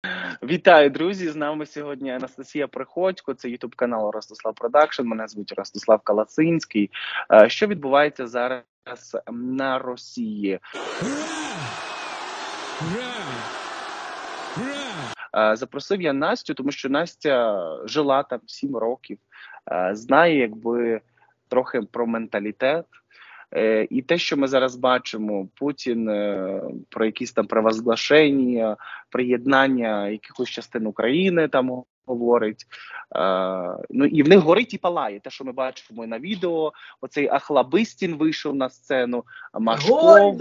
Вітаю, друзі! З нами сьогодні Анастасія Приходько, це ютуб канал Ростислав Продакшн. Мене звуть Ростислав Калацинський. Що відбувається зараз на Росії? Запросив я Настю, тому що Настя жила там 7 років, знає трохи про менталітет. І те, що ми зараз бачимо, Путін про якісь там провозглашення, приєднання якихось частин України там говорить. Ну і в них горить і палає. Те, що ми бачимо на відео, оцей Ахлобистін вийшов на сцену, Машков.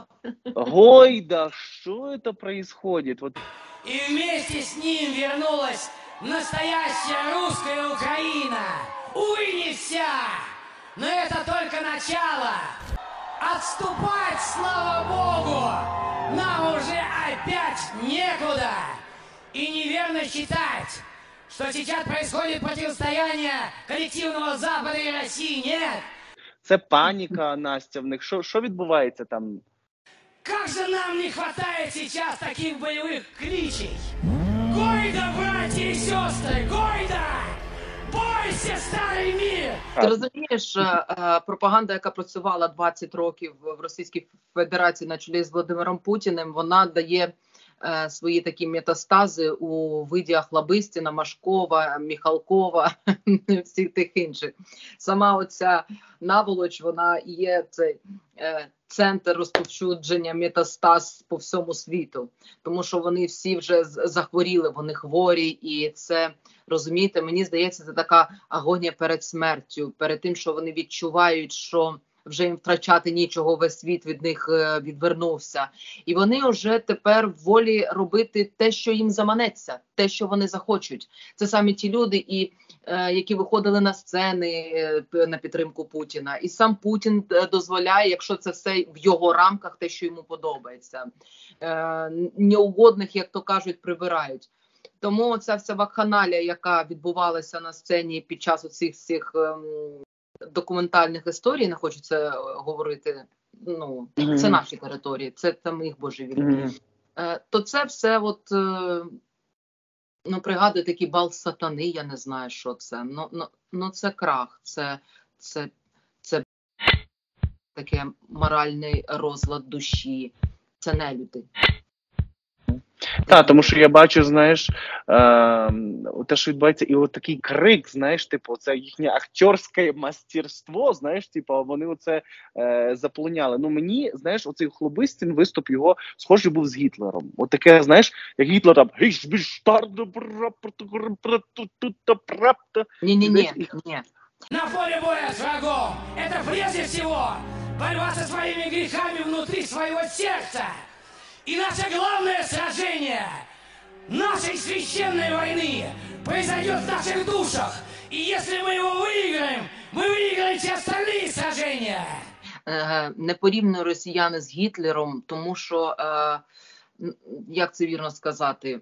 Гойда! Що це происходит? Вот. И вместе с ним вернулась настоящая русская Украина. Увы, не вся, но это только начало. Отступать, слава Богу, нам уже опять некуда. И неверно считать, что сейчас происходит противостояние коллективного Запада и России. Нет. Це паніка, Настя, в них. Що відбувається там? Как же нам не хватает сейчас таких боевых кличей! Гойда, братья и сестры! Гойда! Бойся, старий мир! Ти розумієш, пропаганда, яка працювала 20 років в Російській Федерації на чолі з Володимиром Путіним, вона дає свої такі метастази у виді Ахлобистіна, Машкова, Міхалкова, всіх тих інших. Сама оця наволоч, вона є цей центр розповсюдження метастаз по всьому світу. Тому що вони всі вже захворіли, вони хворі, і це, розумієте, мені здається, це така агонія перед смертю, перед тим, що вони відчувають, що вже їм втрачати нічого, весь світ від них відвернувся. І вони вже тепер волі робити те, що їм заманеться, те, що вони захочуть. Це саме ті люди, які виходили на сцени на підтримку Путіна. І сам Путін дозволяє, якщо це все в його рамках, те, що йому подобається. Неугодних, як то кажуть, прибирають. Тому ця вся вакханалія, яка відбувалася на сцені під час оцих всіх документальних історій, не хочу це говорити, ну, це наші території, це там їх божевілля. То це все от, ну, пригадує такий бал сатани, я не знаю, що це. Ну це крах, це таке моральний розлад душі, це не люди. Так, тому що я бачу, знаєш, те, що відбувається, і от такий крик, знаєш, типу, це їхнє акторське мастерство, знаєш, типу, вони оце заполоняли. Ну, мені, знаєш, оцей Ахлобистін, виступ його схожий був з Гітлером. От таке, знаєш, як Гітлер там, Ні. На поле боя с врагом это прежде всего борьба со своими грехами внутри своего сердца. И наше главное сражение нашей священной войны произойдет в наших душах. И если мы его выиграем, мы выиграем все остальные сражения. Не порівнюю росіяни з Гітлером, тому що, як це вірно сказати,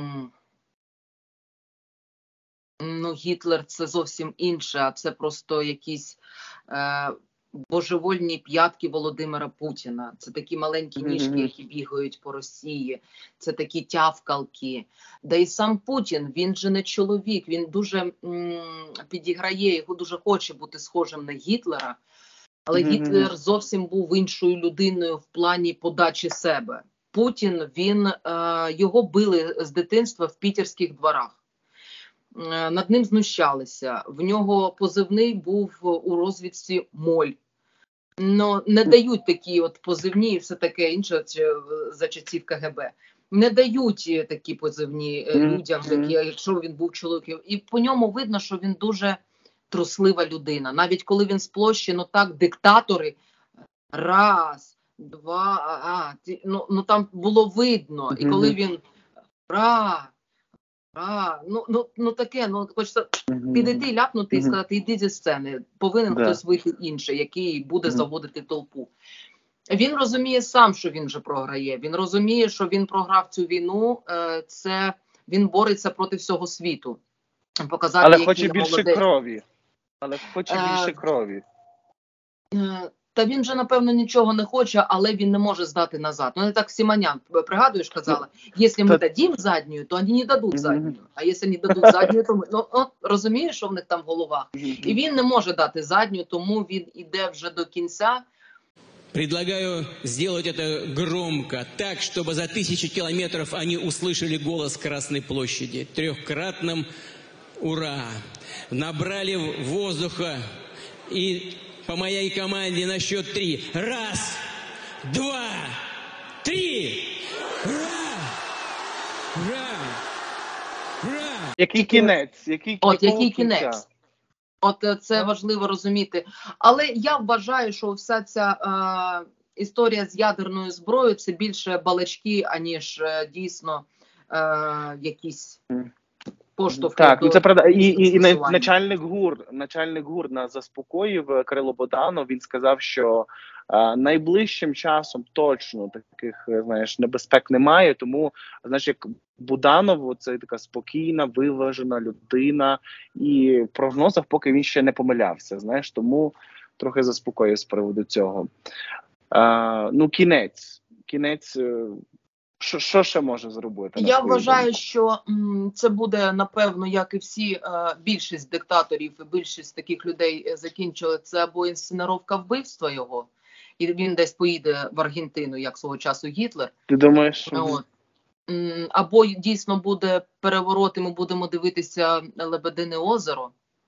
ну, Гітлер це зовсім інше, а це просто якісь божевольні п'ятки Володимира Путіна. Це такі маленькі ніжки, які бігають по Росії. Це такі тявкалки. Да і сам Путін, він же не чоловік, він дуже підіграє, його дуже хоче бути схожим на Гітлера. Але Гітлер зовсім був іншою людиною в плані подачі себе. Путін, його били з дитинства в пітерських дворах. Над ним знущалися. В нього позивний був у розвідці «Моль». Но не дають такі от позивні і все таке інше за часів КГБ. Не дають такі позивні людям, якщо він був чоловіком. І по ньому видно, що він дуже труслива людина. Навіть коли він з площі, ну так, диктатори, раз, два, ну там було видно. І коли він таке, хочеться підійти, ляпнути і сказати, іди зі сцени, повинен хтось вийти інший, який буде заводити толпу. Він розуміє сам, що він вже програє, він розуміє, що він програв цю війну, він бореться проти всього світу. Показати, але хоче більше крові. Та він же, напевно, нічого не хоче, але він не може здати назад. Ну, не так Симонян, пригадуєш, казала, якщо ми дадим задню, то вони не дадуть задню. А якщо не дадуть задню, то ми... Ну, розумієш, що в них там в головах? І він не може дати задню, тому він іде вже до кінця. Предлагаю сделать это громко, так, чтобы за 1000 километров они услышали голос Красной площади. Трехкратным «Ура!» Набрали воздуха и по моей команде на счет 3. 1, 2, 3! Ура! Ура! Ура! Який кінець? Який кінець? От це важливо розуміти. Але я вважаю, що вся ця історія з ядерною зброєю – це більше балачки, аніж дійсно якісь поштовхи. Так, ну це правда. І начальник ГУР нас заспокоїв, Кирило Боданов. Він сказав, що найближчим часом точно таких, знаєш, небезпек немає. Тому, знаєш, як Буданов, це така спокійна, виважена людина. І в прогнозах поки він ще не помилявся, знаєш, тому трохи заспокоїв з приводу цього. Ну, кінець. Що ще може зробити? Я вважаю, що це буде, напевно, як і всі, більшість диктаторів і більшість таких людей закінчили, це або інсценаровка вбивства його, і він десь поїде в Аргентину, як свого часу Гітлер. Ти думаєш? От. Або дійсно буде переворот, і ми будемо дивитися Лебедине озеро,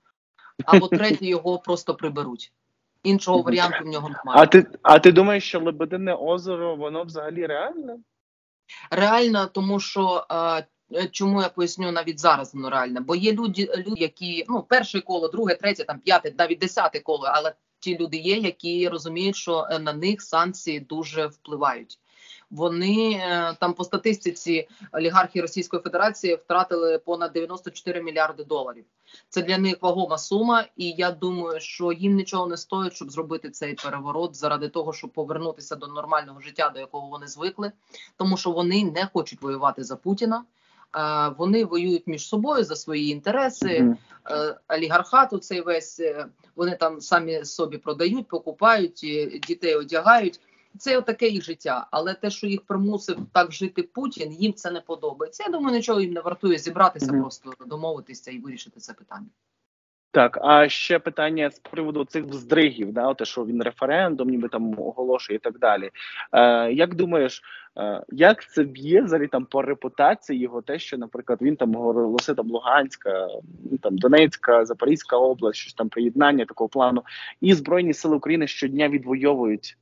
або третє його просто приберуть. Іншого варіанту в нього немає. А ти думаєш, що Лебедине озеро, воно взагалі реальне? Реально, тому що, чому я поясню навіть зараз воно реально, бо є люди, які, ну, перше коло, друге, третє, там, п'яте, навіть 10 коло, але ті люди є, які розуміють, що на них санкції дуже впливають. Вони, там по статистиці, олігархи Російської Федерації втратили понад 94 мільярди доларів. Це для них вагома сума, і я думаю, що їм нічого не стоїть, щоб зробити цей переворот заради того, щоб повернутися до нормального життя, до якого вони звикли. Тому що вони не хочуть воювати за Путіна. Вони воюють між собою за свої інтереси. Олігархат цей весь, вони там самі собі продають, покупають, дітей одягають. Це отаке їх життя, але те, що їх примусив так жити Путін, їм це не подобається. Я думаю, нічого їм не вартує зібратися, просто домовитися і вирішити це питання. Так, а ще питання з приводу цих вздригів, да, те, що він референдум ніби там оголошує і так далі. Як думаєш, як це б'є взагалі там по репутації його те, що, наприклад, він там оголосив там Луганська, там Донецька, Запорізька область, щось там приєднання такого плану, і Збройні Сили України щодня відвоюють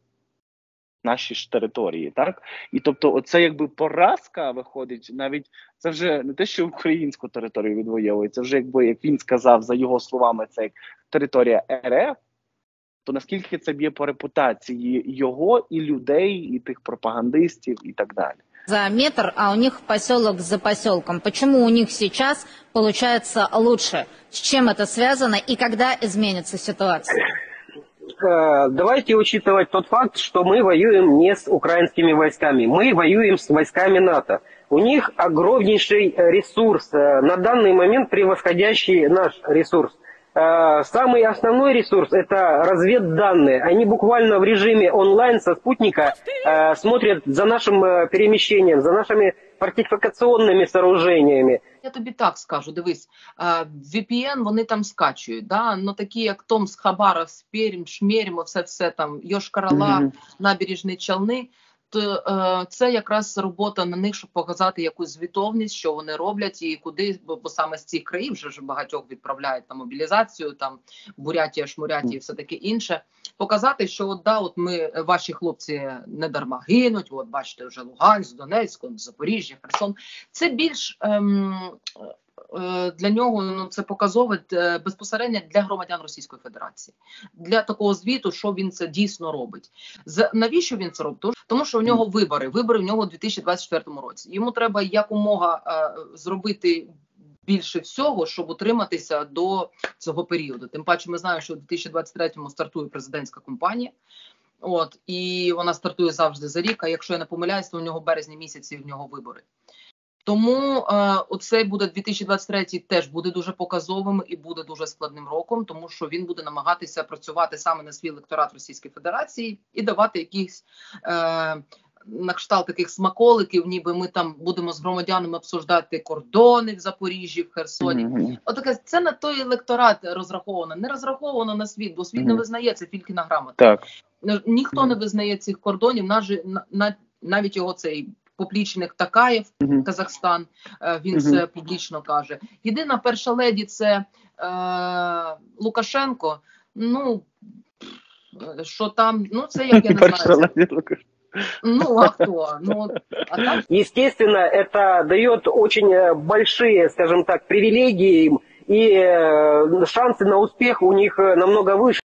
наші ж території, так? І тобто оце якби поразка виходить, навіть це вже не те, що українську територію відвоює, це вже якби, як він сказав, за його словами, це як територія РФ, то наскільки це б'є по репутації його і людей, і тих пропагандистів, і так далі. За метр, а у них поселок за поселком. Почему у них сейчас получается лучше? С чем это связано и когда изменится ситуация? Давайте учитывать тот факт, что мы воюем не с украинскими войсками, мы воюем с войсками НАТО. У них огромнейший ресурс, на данный момент превосходящий наш ресурс. Самый основной ресурс – это разведданные. Они буквально в режиме онлайн со спутника смотрят за нашим перемещением, за нашими фортификационными сооружениями. Я тобі так скажу, дивись, VPN вони там скачують, да? Ну такі як Томск, Хабаров, Пермь, Шмерім, все там, Йошкар-Ола, Набережні Челни, то це якраз робота на них, щоб показати якусь звітовність, що вони роблять і куди, бо саме з цих країв вже багатьох відправляють на мобілізацію, там Бурятія, Шмурятія і все таке інше. Показати, що от, да, от ми, ваші хлопці не дарма гинуть, от бачите, вже Луганськ, Донецьк, Запоріжжя, Херсон. Це більш для нього, ну, це показово безпосередньо для громадян Російської Федерації. Для такого звіту, що він це дійсно робить. Навіщо він це робить? Тому що у нього вибори в нього у 2024 році. Йому треба якомога зробити більше всього, щоб утриматися до цього періоду. Тим паче ми знаємо, що у 2023-му стартує президентська кампанія. От, і вона стартує завжди за рік, а якщо я не помиляюсь, то у нього в березні місяці в нього вибори. Тому оцей буде 2023 теж буде дуже показовим і буде дуже складним роком, тому що він буде намагатися працювати саме на свій електорат Російської Федерації і давати якісь на кшталт таких смаколиків, ніби ми там будемо з громадянами обсуждати кордони в Запоріжжі, в Херсоні. Отаке, це на той електорат розраховано, не розраховано на світ, бо світ не визнає, це Фількіна грамота. Так. Ніхто не визнає цих кордонів, навіть його цей поплічник Такаєв, Казахстан, він це публічно каже. Єдина перша леді це Лукашенко, ну, що там, ну це як я не знаю. Ну, а кто? Ну, а там... Естественно, это дает очень большие, скажем так, привилегии им, и шансы на успех у них намного выше.